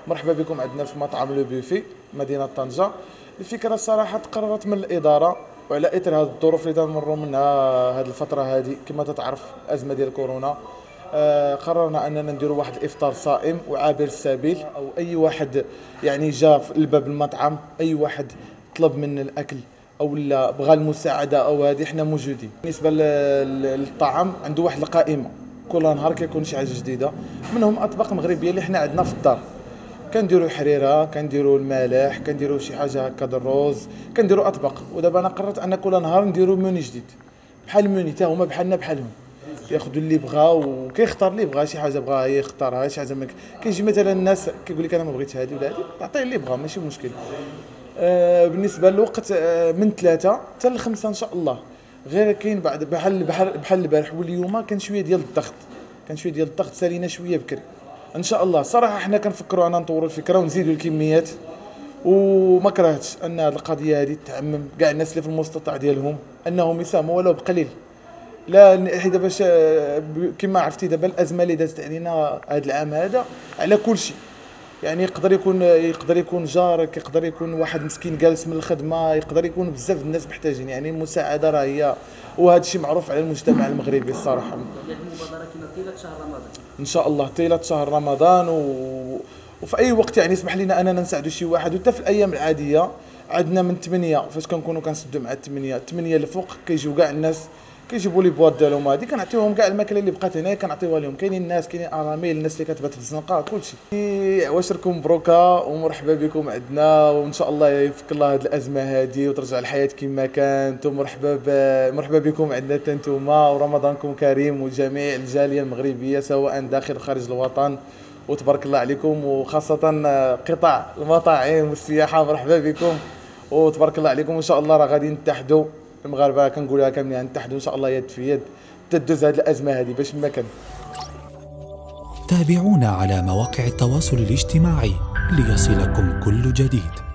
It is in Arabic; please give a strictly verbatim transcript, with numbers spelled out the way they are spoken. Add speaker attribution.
Speaker 1: مرحبا بكم عندنا في مطعم لو بوفي مدينه طنجه. الفكره الصراحه تقررت من الاداره، وعلى اثر هذه الظروف اللي تمروا منها هذه الفتره هذه كما تتعرف الازمه ديال كورونا. آه قررنا اننا نديروا واحد الافطار صائم وعابر السبيل، او اي واحد يعني جا في الباب المطعم، اي واحد طلب منا الاكل او لا بغى المساعده او هذه احنا موجودين. بالنسبه للطعام عنده واحد القائمه، كل نهار كيكون شي حاجه جديده، منهم اطباق مغربيه اللي حنا عندنا في الدار. كنديروا حريره، كنديروا المالح، كنديروا شي حاجه هكا الروز، كنديروا اطباق. ودابا انا قررت ان كل نهار نديروا موني جديد بحال الموني، حتى هما بحالنا بحالهم، ياخذوا اللي بغا وكيختار اللي بغا. شي حاجه بغاها يختارها، شي حاجه ما كيجي مثلا الناس كيقول لك انا ما بغيتش هذه ولا هذه، تعطيه اللي بغا ماشي مشكل. آه بالنسبه للوقت آه من ثلاثة حتى لخمسة ان شاء الله. غير كاين بعد بحال بحال بحال البارح واليوم كان شويه ديال الضغط، كان شويه ديال الضغط سالينا شويه بكري ان شاء الله. صراحه حنا كنفكروا ان نطوروا الفكره ونزيدوا الكميات، وما كرهتش ان هذه القضيه هذه تعمم كاع الناس اللي في المستطاع ديالهم انهم يساهموا ولو بقليل. لا حيت باش كما عرفتي دابا الازمه اللي دازت علينا هذا العام هذا على كل شيء، يعني يقدر يكون يقدر يكون جارك، يقدر يكون واحد مسكين جالس من الخدمه، يقدر يكون بزاف الناس محتاجين. يعني المساعده راه هي، وهذا الشيء معروف على المجتمع المغربي الصراحه.
Speaker 2: المبادره كما طيله شهر رمضان
Speaker 1: ان شاء الله طيله شهر رمضان، و... وفي اي وقت يعني يسمح لنا اننا نساعدوا شي واحد. وحتى في الايام العاديه عندنا من ثمانية فاش كنكونوا كنسدوا مع الثمانية ثمانية الفوق كيجيو كاع الناس، كيجيبوا لي بواط ديالهم هذه كنعطيوهم كاع الماكله اللي بقات هنا كنعطيوها لهم. كاينين الناس، كاينين ارامل، الناس اللي كتبات في الزنقه، كلشي. عواشركم مبروكه ومرحبا بكم عندنا، وان شاء الله يفك الله هذه الازمه هذه وترجع الحياه كما كانت. ومرحبا ب... مرحبا بكم عندنا حتى نتوما، ورمضانكم كريم وجميع الجاليه المغربيه سواء داخل وخارج الوطن. وتبارك الله عليكم، وخاصه قطاع المطاعم والسياحه مرحبا بكم وتبارك الله عليكم. وان شاء الله راه غادي نتحدوا المغاربه، كنقولها كاملين نتحدوا ان شاء الله يد في يد تدوز هذه الازمه هذه باش ما كان.
Speaker 3: تابعونا على مواقع التواصل الاجتماعي ليصلكم كل جديد.